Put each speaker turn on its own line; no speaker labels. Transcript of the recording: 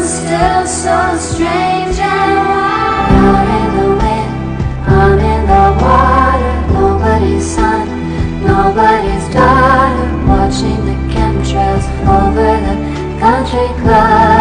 still so strange and wild. You're in the wind, I'm in the water. Nobody's son, nobody's daughter. Watching the chemtrails over the country club.